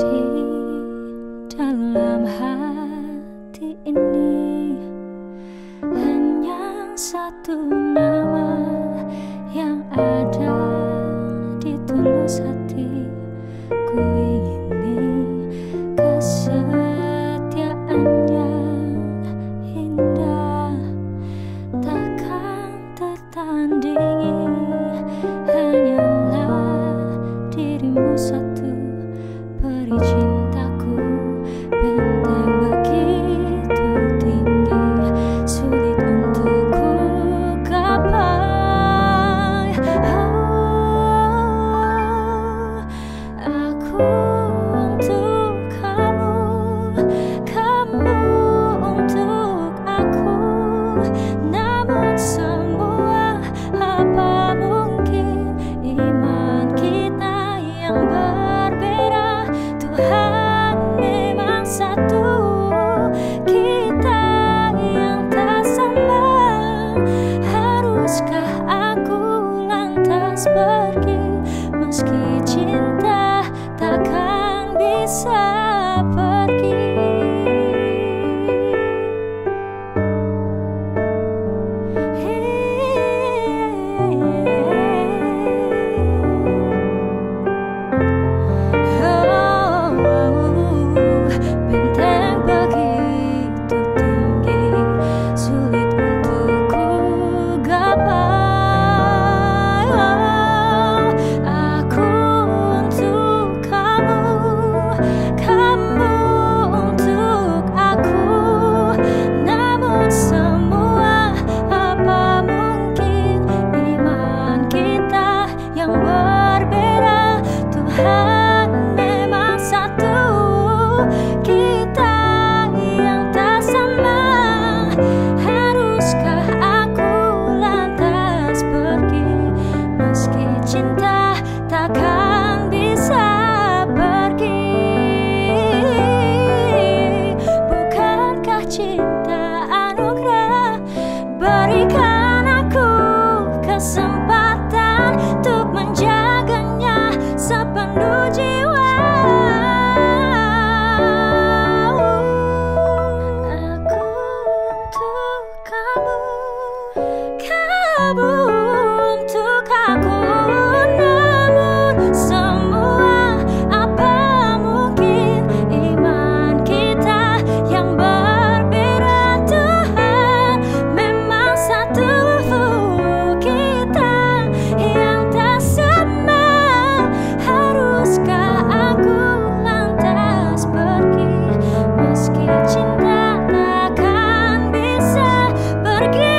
Di dalam hati ini hanya satu nama yang ada di tulus hati. Ku ingini kesetiaan yang indah, takkan tertandingi. Hanyalah dirimu satu, peri cintaku, benteng begitu tinggi, sulit untuk ku gapai. Aku untuk kamu, kamu untuk aku. Namun semua apa mungkin iman kita yang berbeda. Tuhan memang satu, kita yang tak sama. Haruskah aku lantas pergi, meski cinta takkan bisa pergi. Benteng begitu tinggi, sulit untuk ku gapai. Aku untuk kamu, kamu untuk aku. Namun semua apa mungkin iman kita yang berbeda. Tuhan memang satu, kita yang tak sama. Haruskah aku lantas pergi, meski cinta takkan bisa pergi. Bukankah cinta anugerah? Berikan aku kesempatan untuk menjaganya sepenuh jiwa. Aku untuk kamu, kamu untuk aku. Namun semua apa mungkin iman kita yang berbeda. Tuhan memang satu, kita yang tak sama. Haruskah aku lantas pergi, meski cinta takkan bisa pergi.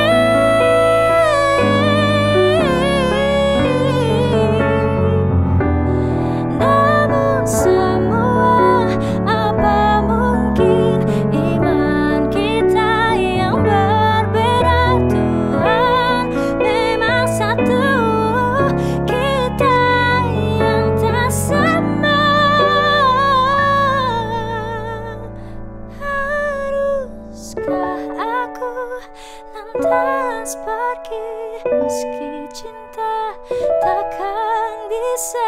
Namun semua apa mungkin iman kita yang berbeda. Tuhan memang satu, kita yang tak sama. Haruskah aku lantas pergi, meski cinta takkan bisa